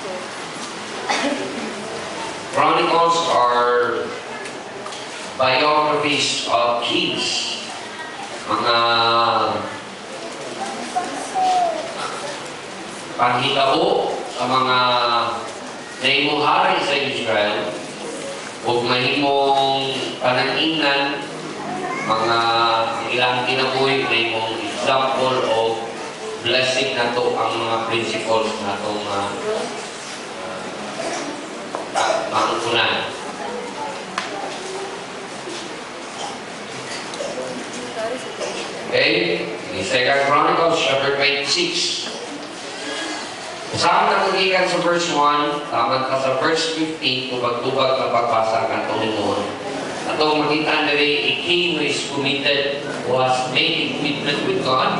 Chronicles are biographies of kings. Mga panghitabo sa mga naimong hari sa Israel o mahimong pananginan mga ilang kinabuhi mahimong example o blessing na to ang mga principles na itong mangkunan. Okay, in 2 Chronicles chapter 26. Kasama na magigan sa verse 1, tama ka sa verse 15, tubag-tubag na pagbasa ng Panginoon. Atong makita na rin, a king who is committed, who has made a commitment with God,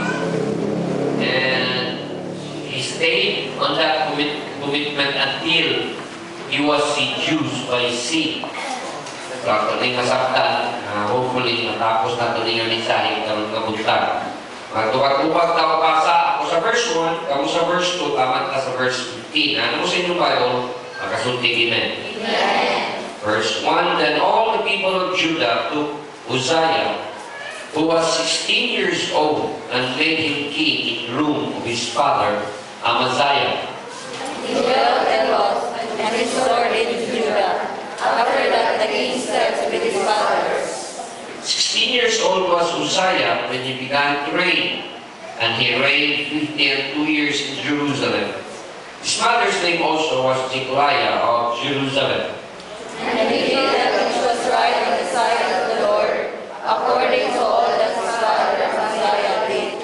and he stayed on that commitment until he was seduced by sin. So, ito rin masaktan, hopefully matapos na ito rin ang mensahe ng kabuntag. Magtubag-tubag na mabasa ako sa verse 1, ako sa verse 2, tamat ka sa verse 15. Ano mo sa inyong Bible? Makasunting amen. Verse 1, then all the people of Judah took Uzziah, who was 16 years old, and made him king in the room of his father, Amaziah. He dwelt and lost, and restored in Judah. After that, the king slept with his fathers. 16 years old was Uzziah when he began to reign, and he reigned 52 years in Jerusalem. His mother's name also was Jecoliah of Jerusalem. And he did that which was right in the sight of the Lord, according to all that his father Amaziah did.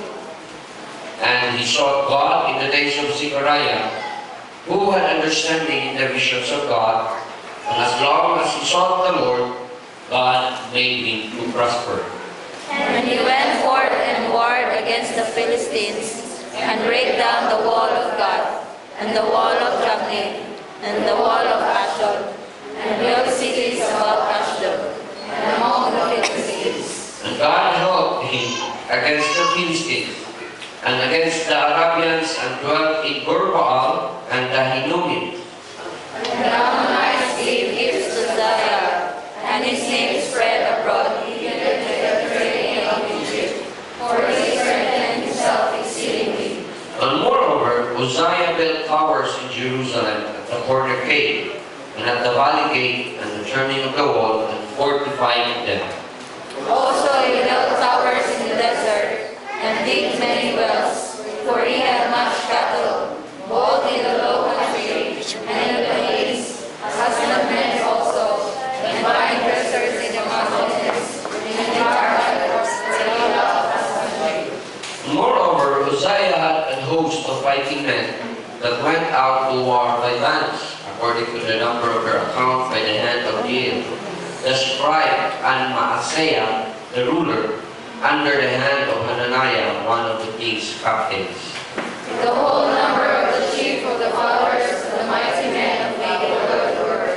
And he sought God in the days of Zechariah, who had understanding in the visions of God, and as long as he sought the Lord, God made him to prosper. And he went forth and warred against the Philistines, and brake down the wall of God, and the wall of Jabneh, and the wall of Ashdod, and built cities about Ashdod, and among the Philistines. And God helped him against the Philistines, and against the Arabians, and dwelt in Gurbaal and the Hinnomim. And the Ammonites gave gifts to Uzziah, and his name spread abroad, even to the trading of Egypt, for he strengthened himself exceedingly. And moreover, Uzziah built towers in Jerusalem at the corner gate, and at the valley gate, and the turning of the wall, and fortified them. Also he built towers in the desert, and digged many wells, for he had much cattle, both in the low country and in the hills, husbandmen also, and vine dressers in the mountains, and in Carmel, where he loved husbandry. Moreover, Uzziah had a host of fighting men that went out to war by bands, according to the number of their account by the hand of Jael, the scribe, and Maaseiah, the ruler, under the hand of Hananiah, one of the king's captains. The whole number of the chief of the fathers of the mighty men of David were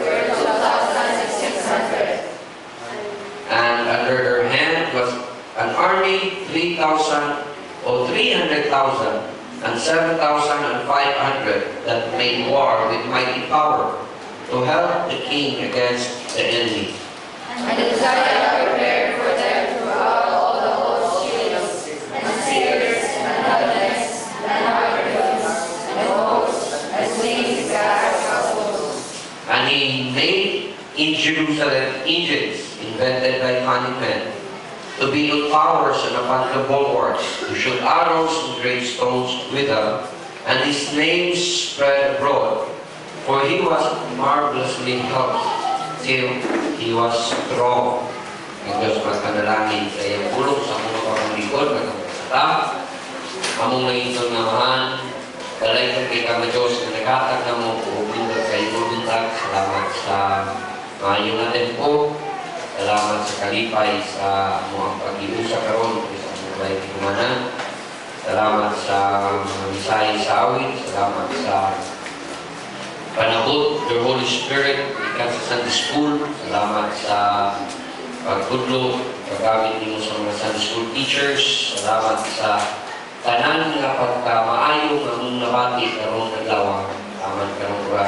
2,600. And under their hand was an army 3,000 or 300,000 and 7,500 that made war with mighty power to help the king against the enemy. And Uzziah prepared for them throughout all the host shields, and spears, and helmets, and habergeons, and bows, as wings as crossbows. And he made in Jerusalem engines invented by cunning men to build towers and upon the bulwarks, to shoot arrows and great stones with them, and his name spread abroad, for he was marvelously helped till he was strong. Ang Diyos magpanalangin sa iyong bulong sa mga panglikod, magkakasata, among nangitong namahan, balay kang kay kama Diyos na nagkatag na mo, upindot kayo buntag. Salamat sa mayong natin po. Salamat sa kalipay sa mga pag-iusa karon sa mga bahay kumanan. Salamat sa mga misahe sa awit. Salamat sa panabot, the Holy Spirit, ikan sa Sunday School. Salamat sa pagtudlo, paggamit niyo sa mga Sunday School teachers. Salamat sa tanan nga pagkamaayo ng nabati karong adlaw. Salamat karong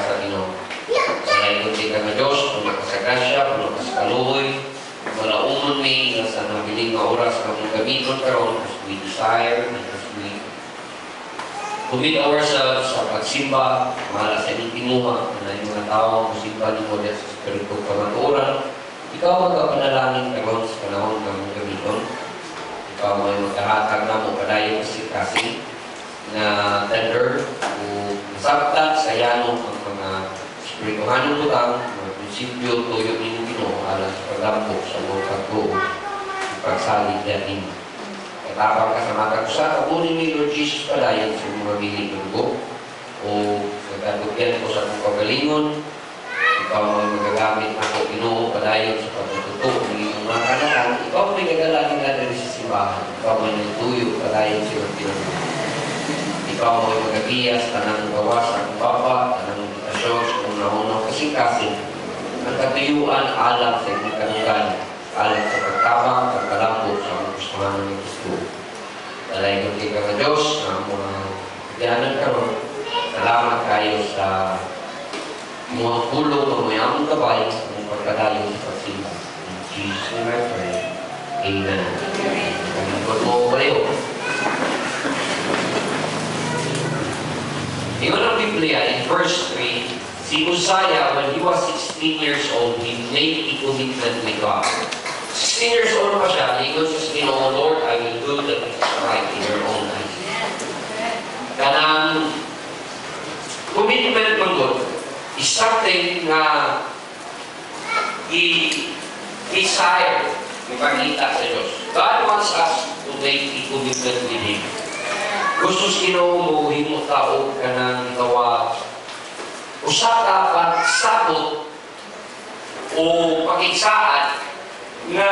grasya, puno ka sa kaluoy, malaumon may sa nabiling nga oras na mong gamiton karon as we desire, as we commit ourselves sa pagsimba, mahala sa inyong pinuha, na yung mga tao, musimba ni mo sa Espiritu Kamaturan, ikaw magkapanalangin karon sa panahon na mong gamiton. Ikaw may magkahatag na mo padayon kasi na tender o nasabtan sa yanong ang mga spirituhanong butang, mga prinsipyo, tuyo ninyo Ginoo alang sa paglambok sa mga pagtuo, pagsalig natin. Katabang ka sa mga kagusa, kapunin ni Lord Jesus padayon sa mga biling dugo o nagkagupyan ko sa kong pagalingon. Ikaw may magagamit ako Ginoo padayon sa pagtututo ng iyong mga kanakan. Ikaw may gagalangin na rin sa simbahan. Ikaw may nagtuyo padayon sa mga pinagpunan. Ikaw may magabiyas, tanang gawas, ang baba, tanang meditasyon, sa unang-unang kasing-kasing, ang katuyuan alam sa inyong kanugan, alam sa pagtabang, pagkalambot sa mga gustuhan ng Kristo. Dalay ko kay mga Diyos na mga kagyanan karon. Salamat kayo sa mga kulong na may among gabay sa mga pagkadayo sa pagsimba. In Jesus' name I pray. Amen. Pagkakot mo kayo. Ingon ang Biblia in verse 3, si Uzziah, when he was 16 years old, he made a commitment with God. 16 years old pa siya, ingon siya sa Ginoo, Lord, I will do that which is right in your own eyes. Kanang commitment ng God is something na i-desire, ipagkita sa Diyos. God wants us to make a commitment with Him. Gusto sa Ginoo mo, himo tao ka nang ikaw usa ka pagsabot o pakigsaan na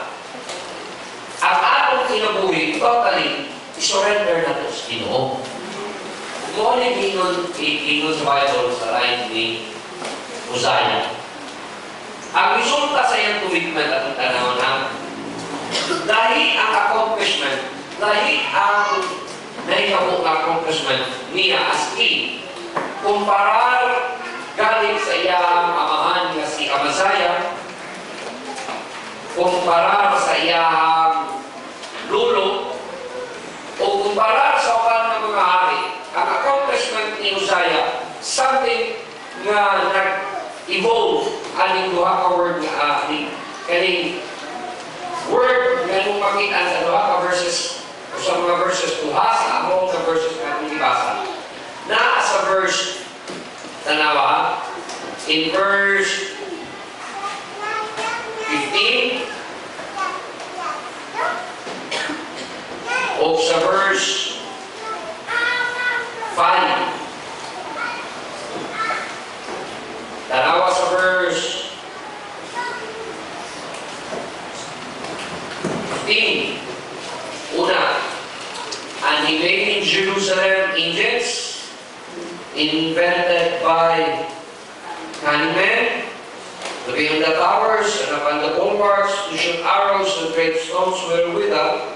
ang atong kinabuhi, totally, i-surrender na to sa Ginoo. Kung ano yung ingon sa Bible sa line ni Uzziah, ang resulta sa iyang commitment at ang tanaw na dahil ang accomplishment, dahil ang naikabong accomplishment niya as in, kumparar galing sa iyang amahan nga si Amaziah, kumparar sa iyang lulo, o kumparar sa uban ng mga hari, ang accomplishment ni Uzziah, something nga nag-evolve aning duha ka word nga kaning word nga nung makita sa duha ka verses o sa mga verses duha sa among sa verses nga itong ibasa na sa verse tanawa in verse 15 o sa verse 5. Tanawa sa verse 15. Una, and he made in Jerusalem engines invented by cunning men to be on the towers and upon the bulwarks to shoot arrows and great stones wherewith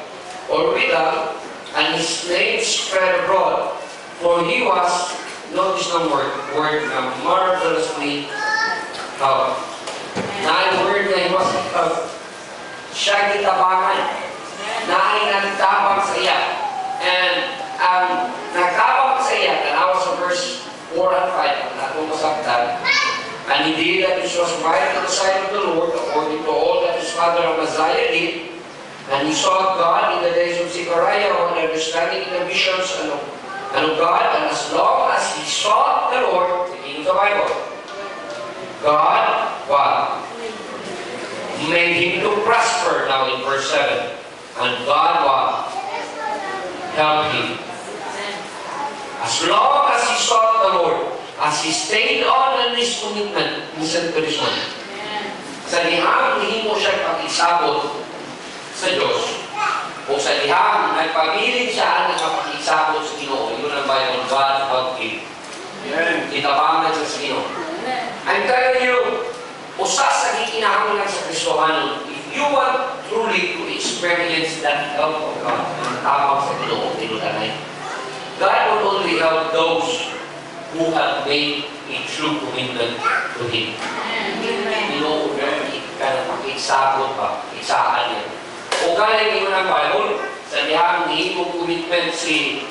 and his name spread abroad. For he was, notice the word marvelously taught. Na word na he was siya kitabangan. Na ay nagtabang sa iya. And ang nagtabang sa iya, tanawa sa verse 4 and 5, na itong masaktan, and he did that which was right in the sight of the Lord, according to all that his father Amaziah did, and he saw God in the days of Zechariah, on understanding in the visions and God, and as long as he sought the Lord, in the Bible, God, what? Made him to prosper, now in verse 7. And God, what? Helped him. As long as he sought the Lord, as he stayed on in his commitment, listen to this one. Sa lihang hindi mo siya pakisabot sa Diyos, o sa lihang nagpabiling siya na kapakisabot sa Ginoo, yun ang Bible, God helped him. Itabangan siya sa Ginoo. I'm telling you, usa sa gikinahanglan sa Kristohanon, if you want truly to experience that help of God, ang tapang sa Ginoo, tinutanay, God will only help those who have made a true commitment to Him. Ginoo, ikasabot pa, isaan niya. O galing mo ng Bible, sa dihang himong commitment si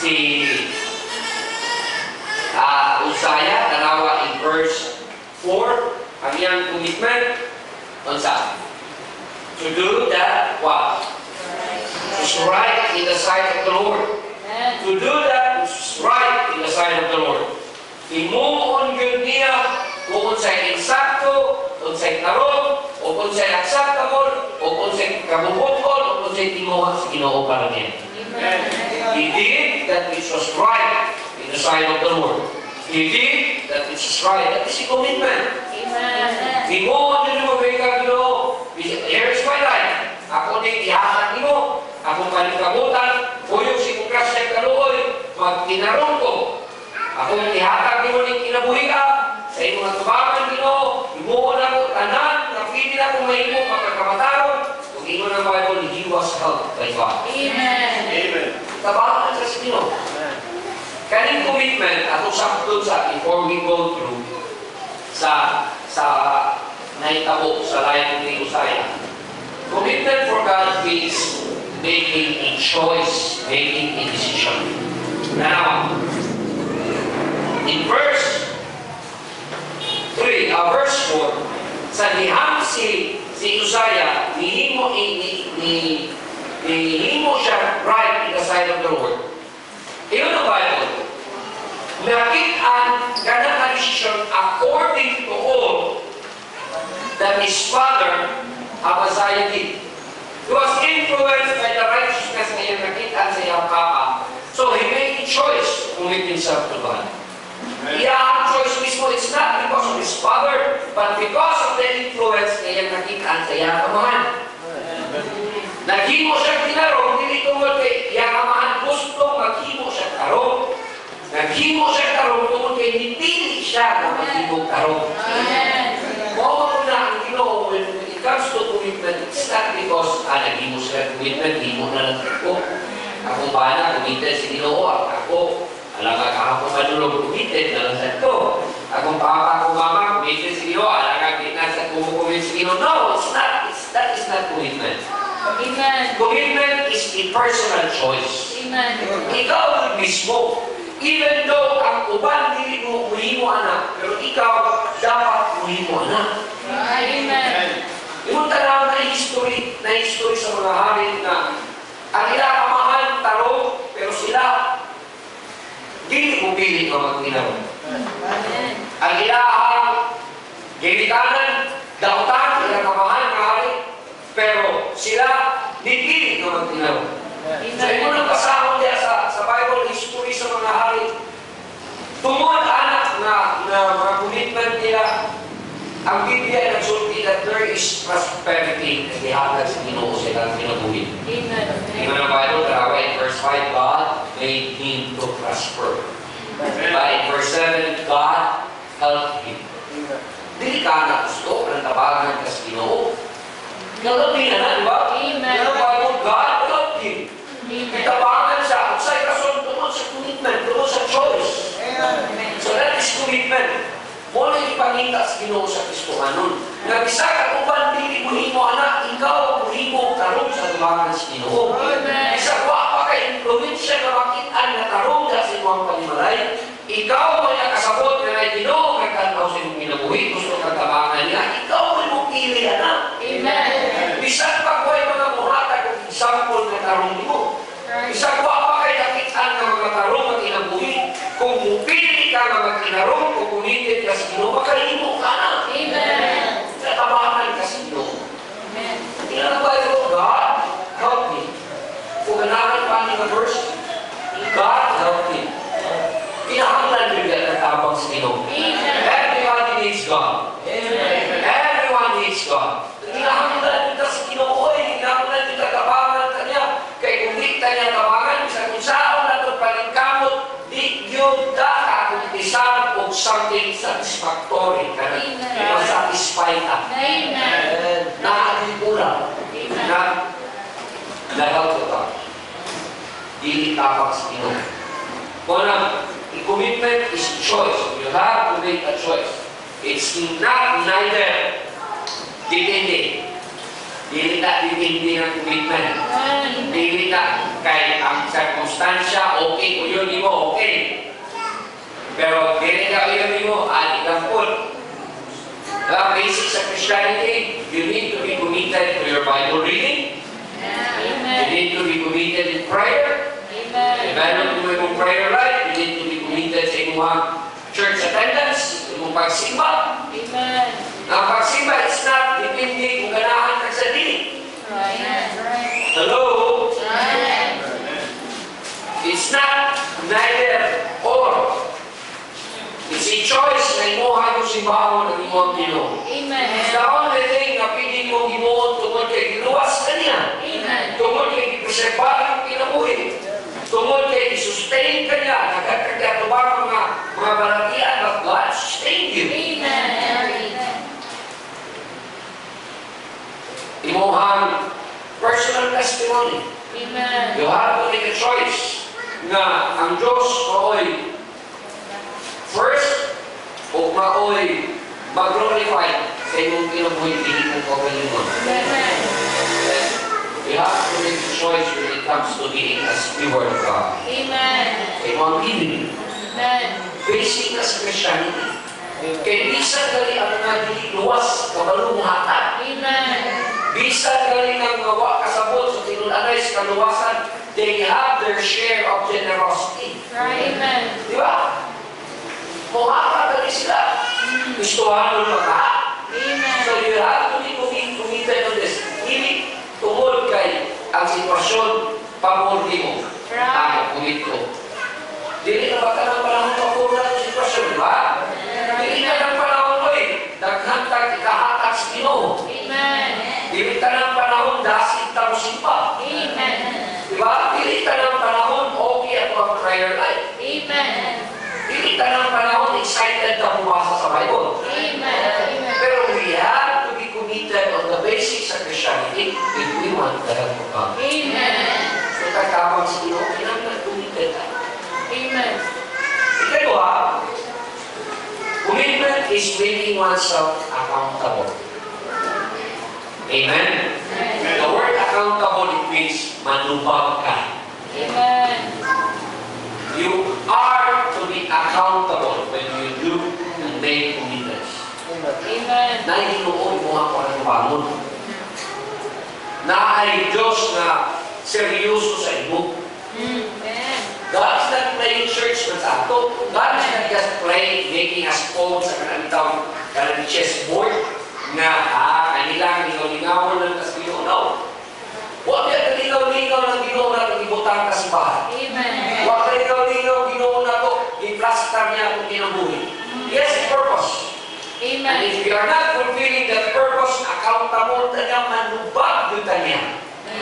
Uzziah, tanawa in verse 4, ang iyang commitment, unsa? To do that, what? Is right in the sight of the Lord. To do that which is right in the sight of the Lord. Imuon yun niya kung unsay insakto, unsay tarong, o unsay acceptable, o unsay kabubuton, o unsay timuha sa Ginoo para niya. He did that which was right in the sight of the Lord. He did that which is right. That is a commitment. Imuon yun yung mabigay Ginoo. Here is my life. Ako din ihahan nimo. Akong panikabutan, kuyog si kong krasya kaluoy, magtinarong ko. Akong ihatag nimo ng kinabuhi ka, sa imong atubangan Ginoo, imuon ako tanan, napili na kong mahimo magkakamataron, kung imo ng Bible, He was helped by God. Amen. Tabangan sa Ginoo. Kaning commitment, atong sakton sa before we go through sa naitabo sa life ni Uzziah. Commitment for God means making a choice, making a decision. Now, in verse 3, verse 4, sa dihang si Uzziah, nihimo siya right in the sight of the Lord. Iyon ang Bible. Nakit-an ganang na decision according to all that his father, Amaziah, did. He was influenced by the righteousness na iyang nakita sa iyang papa. So he made a choice to commit himself to God. Iyang choice mismo, it's not because of his father, but because of the influence na iyang nakita sa iyang amahan. Naghimo siya tinarong, hindi tungkol kay iyang amahan, gusto maghimo siya tarong. Naghimo siya tarong, tungkol kay nipili siya na maghimo tarong. Mawag na ang Ginoo, when it comes to commitment, it's not because naghimo siya commitment, himo na lang ako. Akong bana, committed si Ginoo, ako, alaga kahapon madulog, committed na lang sa ito. Akong papa, akong mama, committed si Ginoo, alaga kita sa kumukomit si Ginoo. No, it's not. That is not commitment. Commitment is a personal choice. Ikaw mismo, even though ang uban dili mo muhimo anak, pero ikaw dapat muhimo anak. Yung tanaw na history sa mga hari na ang ilang amahan tarong, pero sila dili mo pili ka magtinarong. Ang ilang gilikanan, dautan, ilang amahan na hari, pero sila dili ka magtinarong. So yung unang kasama niya sa Bible history sa mga hari, tungod anak na mga commitment nila, ang Biblia ay nagsulti that there is prosperity na ihatag sa Ginoo sa ilang kinabuhi. Tingnan ang Bible, tarawa in verse 5, God made him to prosper. In verse 7, God helped him. Dili ka na gusto, ang tabagan ka sa Ginoo. Nalapin na, di ba? Tingnan ang Bible, God helped him. Itabangan siya, kung sa'y kasun, tungkol sa commitment, tungkol sa choice. So that is commitment. Mula ipangita sa Ginoo sa Kristohanon. Nag-isa ka uban, dili mo himo anak, ikaw himo tarong sa tubangan sa Ginoo. Isa ko pa kay probinsya na makitaan na tarong sa imong panimalay, ikaw mo yung kasabot na na Ginoo, nagkanaw sa imong kinabuhi, gusto kang tabangan niya, ikaw mo pili anak. Bisan pa ko ay mga muhatag kung example na tarong mo. Isa ko pa kay nakitaan na mga tarong at kinabuhi, kung mupili ka na magkinarong, kung kumitin ka sa Ginoo, makalimo ka na. Tatabangan ka sa Ginoo. Tingnan ba ito? God, help me. Kung ganahan pa niya verse, God, help me. Pinahanglan nyo yan ang tabang sa Ginoo. Everyone needs God. Everyone needs God. Pinahanglan nyo sa Ginoo, pinahanglan nyo tatabangan ka niya. Kaya kung di tayo tabangan, isa kung saan na ito palingkamot, di yun ka kung isang o something satisfactory ka na satisfy ka. Nakakikulang na dahil ko ka. Dili tapak sa Ginoo. Kung commitment is choice. You have to make a choice. It's not neither. Depende. Dili na depende ng commitment. Dili na kay ang circumstansya, okay kung yun mo, okay. Pero dili na yun mo, alikampun. The basic sa Christianity, you need to be committed to your Bible reading. You need to be committed in prayer. Develop mo yung prayer life. You need to be committed sa inyong church attendance, inyong pagsimba. Ang pagsimba is not depende kung ganahan ka sa dili. Hello? It's not neither or. It's a choice na imuha yung simbahon ng imong Ginoo. It's the only thing na pili mong gimuon tungkol kay giluwas ka niya. Tungkol kay gipreserbar ang kinabuhi. Tungkol kay gisustain ka niya. Nagkakagatubar mga balatian, but God sustain you. Imuhang personal testimony. You have to make a choice na ang Diyos maoy first o maoy mag-glorify sa inyong kinabuhi dili ng pagkalimon. You have to make a choice when it comes to being a steward of God. Sa imong living. Basic na sa Christianity. Kaya bisan gali ang mga luwas, kabalong hatag. Bisan gali ng mga kasabot sa tinulanay sa kaluwasan, they have their share of generosity. Di ba? Muhaka gali sila. Gustuhan mo mga. So you have to be committed to this. Hindi tungkol kay ang sitwasyon pamuldi mo. Ang kumit ko. Dili na ba ka ng panahon pamuldi ang sitwasyon, di ba? Dili na ng panahon mo naghantag ikahatag sa Ginoo. Dili ka ng panahon dasit ta mo simpa. Di ba? Dili ka ng panahon okay at ang prayer life. Dili ka ng panahon excited na bumasa sa Bible. Pero we have to be committed on the basics of Christianity if we want to have God. So kakabang sa Ginoo, kinang committed tayo. Ikalawa, commitment is making oneself accountable. Amen? The word accountable, it means manubag ka. You are to be accountable when you do and make commitments. Na inuon mo ako ng bangon. Na ay Diyos na seryoso sa imo. God is not playing church na sa ato. God is not just playing, making us hold sa kanang chessboard na kanilang lingaw-lingaw ng kasino. No. Huwag yan kaligaw-ligaw ng Ginoo na itong ibutang kasimbahan. Huwag kaligaw-ligaw Ginoo na ito, i-plaster niya itong kinabuhi. Yes, purpose. And if we are not fulfilling that purpose, accountable na niya, manubag yung niya.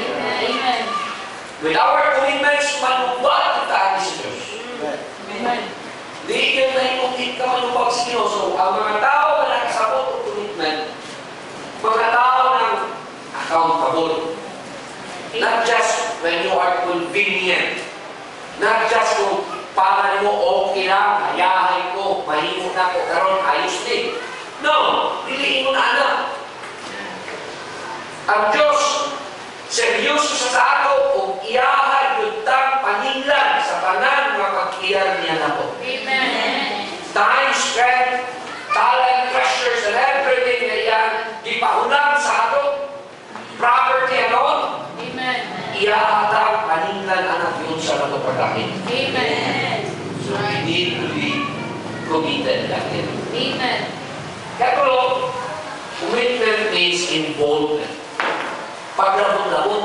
With our commitments, manubag yung tayo sa Diyos. Di yun na imungkit ka manubag sa Diyos. So, ang mga tao na nakasabot ng commitment, mga tao ng accountable. Not just when you are convenient. Not just kung para mo okay lang, hayahay ko, mahimo na ko, karon ayos din. No! Piliin mo na anak. Ang Diyos, seryoso sa ato kung iyahay yutang paninglan sa tanan mga pag-iyal niya na po. Time, strength, talent, treasures, and everything na yan, di pahulang sa ato. Property alone. Iyahatang paninglan anak yun sa natupagdahin. So we need to be committed natin. Kaya po, commitment means involvement. Paglabot-labot.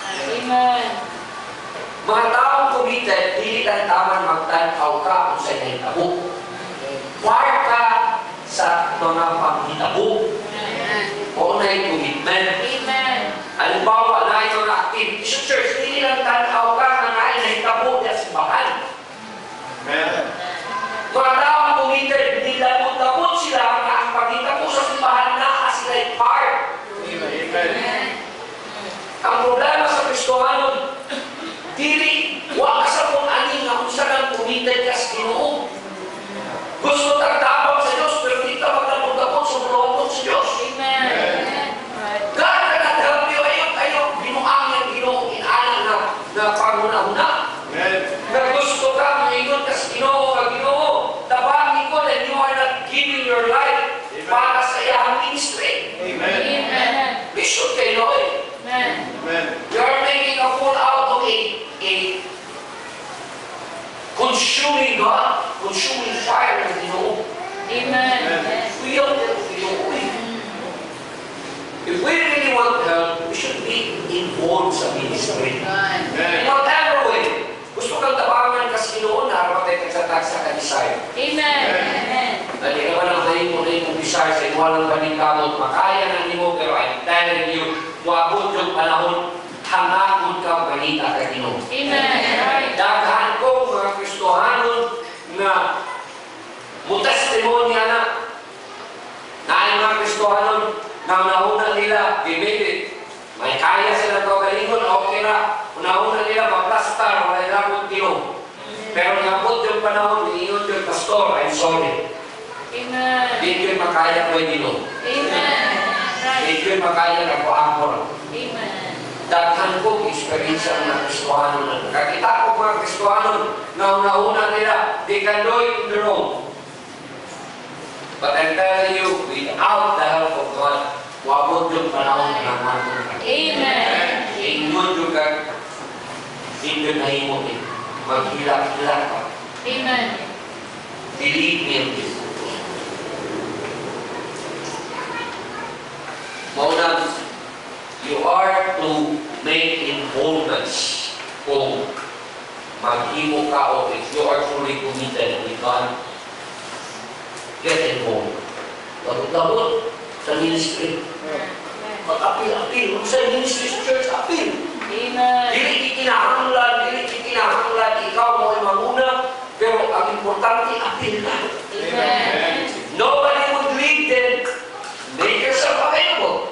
Mga taong committed, hindi lang taman magtanaw ka kung saan ay tabo. Part ka sa mga panghitabo. O na yung commitment. Halimbawa na ito na activity sa church, hindi lang tanaw ka na nahitabo niya sa bahan. Mga taong committed, hindi labot-labot sila na ang paghitabo sa simbahan na sila ay part. Ang problema sa Kristohanon, dili, wag sa kung aning na kung saan committed ka sa Ginoo. your life para sa iyang ministry. Amen. Bishop kayo eh. Amen. You are making a fool out of a consuming God, consuming fire ng Ginoo. Amen. We don't have Ginoo eh. If we really want help, we should be involved sa ministry. In whatever way. Gusto kang tabangan kasi noon, narapat ay kagsatagsa ka desire. Amen. Dali naman ang hain mo na yung desire sa iwalang paningkamot, makaya ng imo, pero I'm telling you, muabot yung panahon, hangakot ka balita ka Ginoo. Amen. Daghan ko mga Kristohanon na mutestimonya na ay mga Kristohanon na unahuna nila, bibili. May kaya sila kagalingon, okay na. Unahuna nila, maplastar, wala nila kong Ginoo. Pero ngabot yung panahon, niingon yung pastor, I'm sorry. Amen. Di yung makaya ko yung Ginoo. Amen. Di yung makaya na ko angkor. Amen. Daghan ko experience ang mga Kristohanon. Kakita ko mga Kristohanon na unahuna nila, they can do it in their own. But I'm telling you, without the help of God, wabot yung panahon na naman. Amen. Ingon yung ka, hindi na himo eh. Maghilak-hilak ka. Amen. Believe me in this. Mauna, you are to make involvements kung maghimo ka o if you are fully committed with God, get involved. Labot-labot sa ministry. Mag-apil-apil. Kung sa ministry sa church, apil. Amen. Dili kikinahanglan, ikaw mo ay mamuna, pero ang importante, apil ka. Amen. Nobody would lead them. Make yourself available.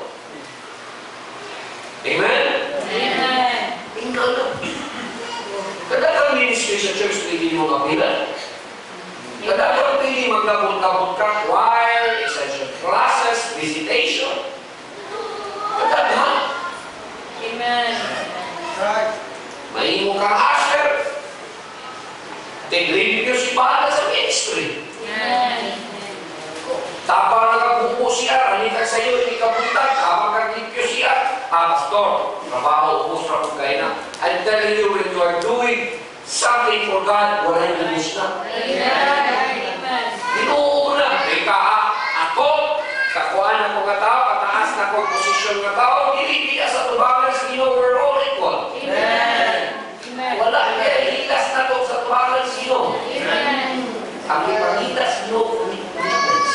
Amen? Amen. Tingnan na. Kadang ministry sa church, pwede mo kapilan. Kadang pwede maglabot-labot ka, choir, essential classes, visitation. Kadang Amen. may mo kang usher. Tigrin niyo si Bada sa ministry. Amen. Tapang nakabuko siya, halika sa iyo, hindi ka buntag, habang kagipyo siya. Pastor, trabaho, ubos na kung kayo na. I'm telling you, when you are doing something for God, wala yung lubos na. Amen. Binuo na. Ika, ako, kakuhaan na ko nga tao, pataas na ko posisyon nga tao, hindi sa tubangan sa Ginoo, we're all equal. Amen. Wala niya, hilas na to sa tubangan sa Ginoo. Amen. Ang ipangita sa Ginoo, commitments.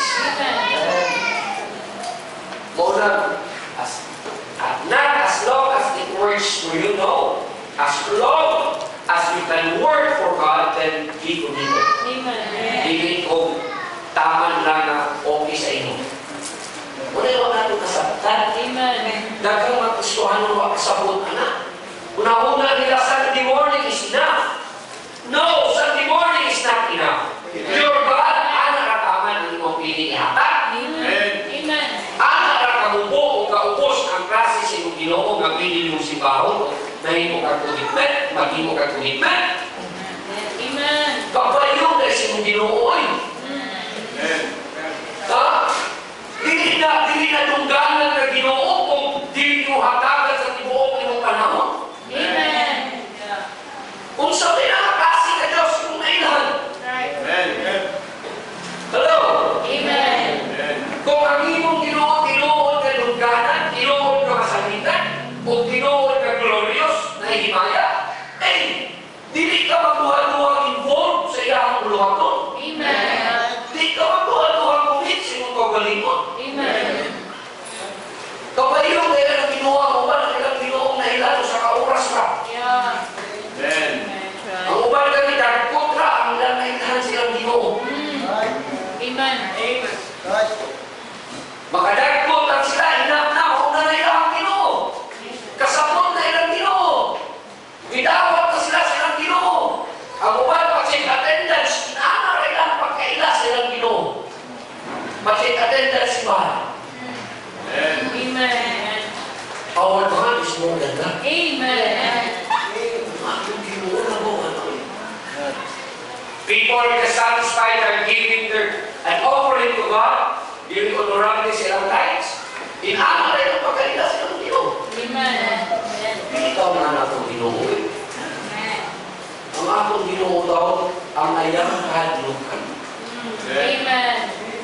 Muna, not as long as it works for you, no. As long as you can work for God, then be committed. Amen. Hindi ko taman lang na okay sa inyo. Muna yung natin nasabtan. Amen. Dagang magkustuhan mo makasabot, anak. Una-una nila, Sunday morning is enough. No, Sunday morning is not enough. Your God, anak at taman ang iyong pinihatag. Amen. Anak at kamubo o kaubos ang klase sa iyong Ginoo nga pili mong sibaho, mahimo ka commitment, maghimo ka commitment. Amen. Kapayo na sa iyong Ginoo. Ha? Dili na tunggangan na Ginoo kung dili mo hatagan sa tibuok ng panahon. Amen. Kung sabi na kasi ka Diyos kung nailan. Hello? Amen. Kung ang imong tinuod ka tungganan, tinuod ka masalitan, o tinuod ka glorious na himaya, eh, dili ka magduha-duha involved sa iyang uluhaton. Amen. Dili ka magduha-duha kumit sa iyong kagalingon. Amen. Kapayong kaya na kinuha mo ba na ilang Ginoo na ilalo sa kauras ka? Yeah. Ang uban kami dahil kontra ang ilang naitahan silang Ginoo. Amen. Makadagpot ang sila, hinap-na na ilang Ginoo. Kasapot na ilang Ginoo. Bidawat na sila silang Ginoo. Ang uban pa-check attendance, inaana ilang pagkaila silang Ginoo. Pa-check attendance ba? Amen. Our God is more than that. Amen. Ang Ginoo na mo, ano? People people are dissatisfied and giving an offering to God, giving honorable silang tithes, inaano rin ang pagkaila silang Ginoo. Amen. Ikaw na akong Ginoo. Ang akong Ginoo daw, ang ayang kahadlukan. Amen.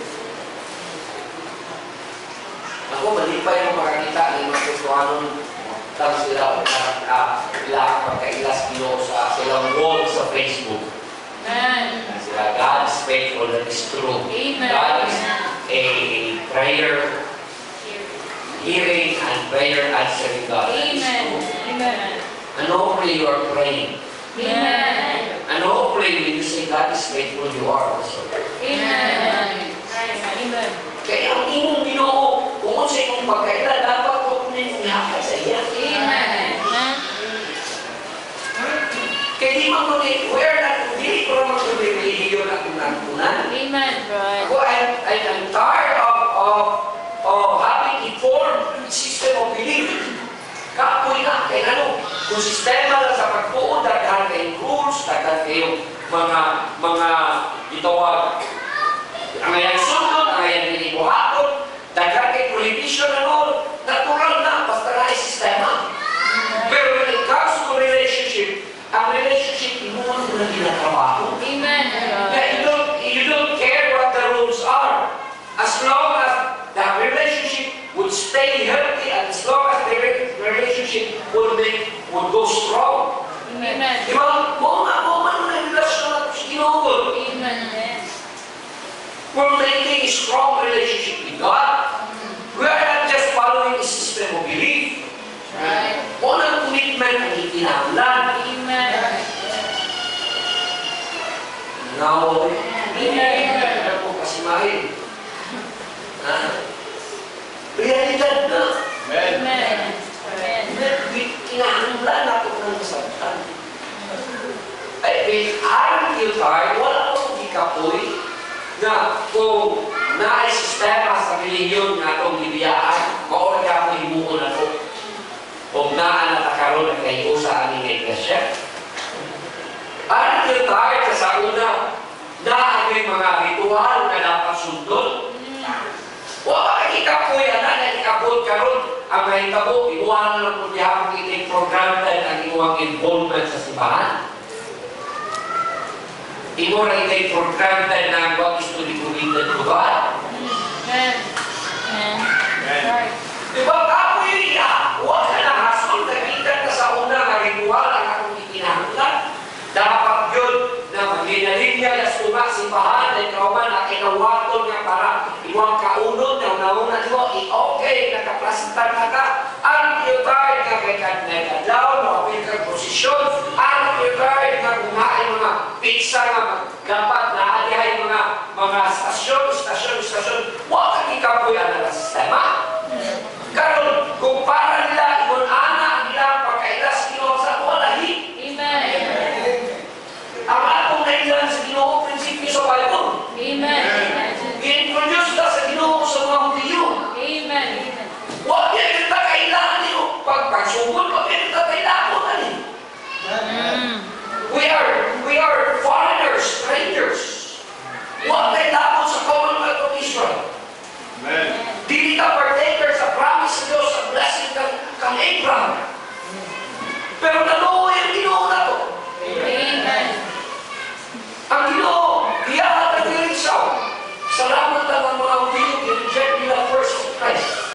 Ako, malipay ang makakita ng mga Kristohanon lang sila pagkailas Ginoo sa silang wall sa Facebook. Amen. Sila, God is faithful, that is true. Amen. God is a prayer hearing and prayer answering God. Amen. Amen. And hopefully you are praying. Amen. And hopefully when you say God is faithful, you are also. Amen. Amen. Kaya ang imong Ginoo, kung sa imong pagkaila, dapat ko kunin mong ihakay sa iya. Amen. Kaya di man kung where na kung dili ko naman kung may religiyon na kung nagpunan. Amen. Ako, I'm tired of having a formed system of belief. Kapoy na, kaya ano, kung sistema lang sa pagtuon, daghan kayong rules, daghan kayong mga itawag, ang ayang sunod, ang ayang nilibuhaton, daghan kayong prohibition and all, natural na, basta na ay sistema. Pero when it comes to relationship, ang relationship, inuman mo na ginatrabaho. Amen. You don't care what the rules are. As long as the relationship would stay healthy and as long as the relationship would go strong. Amen. Di ba? Mo man na relasyon natin sa Ginoo. Amen. We're making a strong relationship with God. We are not just following a system of belief. Right. Unang commitment ang itinahanglan. Amen. Now, Amen. ano po kasi mahil? Realidad na. Amen. Kinahanglan nato ng masabtan. Aram yung tayo, wala akong ikapoy na kung naay sistema sa religiyon na itong libiyaan, maola ka ako himuon na ito. Kung naan na takaroon na kayo sa aming iglesia. Aram yung tayo sa una na ang mga ritual na dapat sundot. Wala ikapoy, na ikabot karon ang mahitabo, inuwan lang po niya ang iting program dahil ang inuwang involvement sa simbahan. Imo na iting program dahil na what is to be committed to God. Amen. Amen. Diba kapoy niya? Huwag ka na hasol, nagitan ka sa una na ritual ang akong itinahanglan. Dapat yun na maginalinya yung sumak simbahan dahil kauman na kinawaton nga para iwang kaunod na una-una nyo, okay, nakaplasitan na ka, ang iyotay nga may kadlaw, makapil ka posisyon, ang iyotay nga kumain mga pizza nga dapat na adihay mga stasyon, huwag kang ikapoy ang sistema. Karon, kung para nila, ibon ana, ang ilang pagkailas, Ginoo sa walahi. Amen. Ang atong nailan sa Ginoo, prinsipyo sa Bible. Amen. I-introduce na sa Ginoo sa mga Hudiyo. Amen. Huwag yan kita kailangan niyo. Pagpagsugod, huwag yan kita kailangan niyo. We are foreigners, strangers. Huwag kailangan sa Commonwealth of Israel. Amen. Dili ka partaker sa promise ng Diyos, sa blessing kang Abraham.